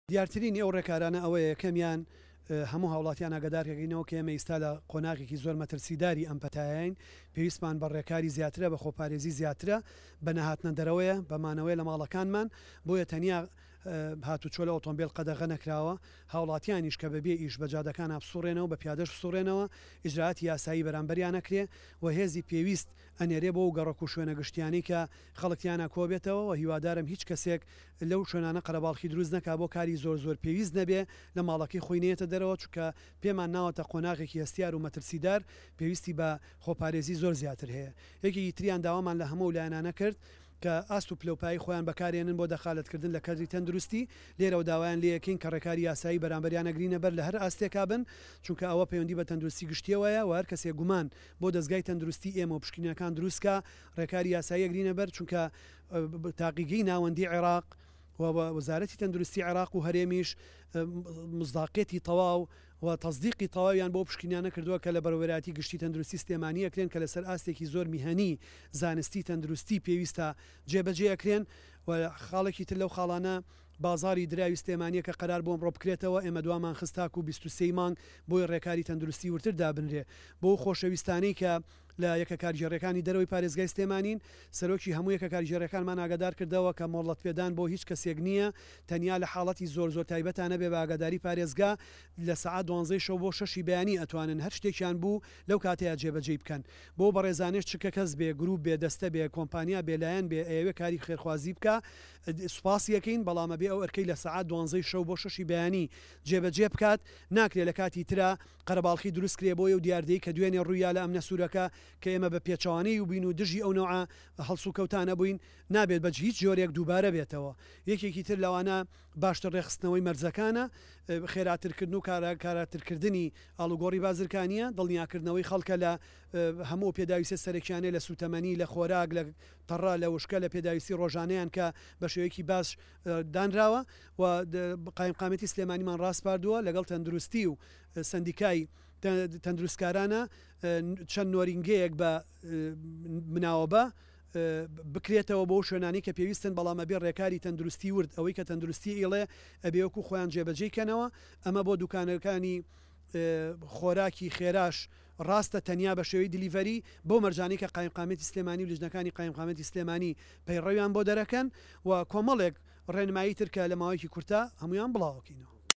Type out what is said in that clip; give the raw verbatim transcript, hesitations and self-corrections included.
دیارترین ئەو ڕێکارانە ئەوەیە کەمیان هەموو هاوڵاتیان ئاگدارکەکەینەوە کە ئێمە ئێستا لە قۆناغێکی زۆر مەترسیداری ئەم پەتایین پێویستمان بە ڕێکاری زیاترە بە خۆپارێزی زیاترە بە نەهاتنە دەرەوەیە بەمانەوەی لە ماڵەکانمان بۆیە تەنیا هاتوچۆ لە ئۆتۆمبیل قەدەغە نەکراوە هاوڵاتیانیش کە بەبێ ئیش بە جادەکان ئابسوڕێنەوە بە پیادەش بسوڕێنەوە ئیجراعاتی یاسایی بەرامبەریان نەکرێ و هێزی پێویست ئەنێرێ بۆ و گەڕک و شوێنە گشتیانی کە خەڵکیانە کۆبێتەوە و هیوادارم هیچ کەسێک لەو شوێنانە قەرەباڵخی دروست نەکا بۆ کاری زۆر زۆر پێویست نەبێ لە ماڵەکەی خۆی نێتە دەرەوە چونکە پێمان ناوەتە قۆناغێکی هەستیار و مەترسیدار پێویستی بە خۆپارێزی زۆر زیاتر هەیە یەکێکی تریان داوامان لە هەموو لایەنانە کرد کە ئاست و پلەپایی خۆیان بەکارێنن بۆ دەخالەتکردن لە کەدری تەندروستی لێرە و داوایان لەکەین کە ڕێکاری یاسایی بەرامبەریان نەگرینە بەر لە هەر ئاستێکا بن چونکە ئەوە پەیوەندی بە تەندروستی گشتیەوەیە و هەر کەسێک گومان بۆ دەستگای تەندروستی ئێمە و پشکنەکان دروستکە ڕێکاری یاسایی گرینە بەر چونکە تاقیگەی ناوەندی عێراق وەزارەتی تەندروستی عێراق و هەرێمیش مزداقێتی تەواو و تەصدیقی تەواویان بۆ پشکنیانە کردووە کە لە بەڕێوەبەراتی گشتی تەندروستی سلێمانی ئەکرێن کە لەسەر ئاستێکی زۆر میهەنی زانستی تەندروستی پێویستە جێبەجێ ئەکرێن و خاڵێکی تر لەو خاڵانە بازاری دراوی سلێمانیە کە قەرار بۆم ڕۆ بکرێتەوە ئێمە دوامان خستاک و بیست و سێ مانگ بۆی ڕێکاری تەندروستی ورتر دابنرێ بۆ خۆشەویستانەی کە لە یەکە کارژێڕەکانی دەرەوەی پارێزگای سلێمانین سەرۆکی هەموو یەکە کارژێڕەکانمان ئاگادار کردەوە کە مۆڵەت پێدان بۆ هیچ کەسێک نییە تەنیا لە حاڵەتی زۆر زۆر تایبەتانە بێ بە ئاگاداری پارێزگا لە سەعات دوانزەی شەو بۆ شەشی بەیانی ئەتوانن هەر شتێکیان بوو لەو کاتەیە جێبەجێ بکەن بۆ بەڕێزانێش چکە کەس بێ گروپ بێ دەستە بێ کۆمپانیا بێلایەن بێ ئێوە کاری خێرخوازی بکە سوپاسی یەکەین بەڵامە بێ ئەو ئەرکەی لە سەعات دوانزەی شەو بۆ شەشی بەیانی جێبەجێ بکات ناکرێت لە کاتی ترا قەرەباڵخی دروست کرێ بۆیە و دیاردەی کە دوێنێ ڕوویا لە ئەم نەسوورەکە کە ئێمە بە پێچوانەی و بین و دژی ئەو نوع هەڵسو کەوتانە بووین نابێت بە هیچ جۆرێک دووبارە بێتەوە یەکێکی تر لەوانە باشتر ڕێخستنەوەی مەرجەکانە خێراترکردن و کاراترکردنی ئاڵوگۆڕی بازرگانیە دڵنیاکردنەوەی خەڵکە لە هەموو پێداویستە سەرێکیانەی لە سوتەمەنی لە خۆراک لە تەڕا لە وشکە لە پێداویستی ڕۆژانەیان کە بە شێوەیەکی باش دانراوە و قایمقامەتی سلێمانیمان ڕاستپاردووە لەگەڵ تەندروستی و سندیکای تەندروستکارانە چەند نۆرینگەیەک بە مناوەبە بکرێتەوە بۆ شوێنانی کە پێویستن بەڵامە بێ ڕێکاری تەندروستی ورد ئەوەی کە تەندروستی ئێڵێ ئەبێوەکو خۆیان جێبەجێکەنەوە ئەمە بۆ دوکانەکانی خۆراکی خێراش ڕاستە تەنیا بە شێوەی دیلیڤەری بۆ مەرجانی کە قایمقامەتی سلێمانی و لژنەکانی قایمقامەتی سلێمانی پەیڕەویان بۆ دەرەکەن و کۆمەڵێک ڕێنمایی ترکە لە ماوەیەکی کورتە هەمویان بڵاوکەینەوە.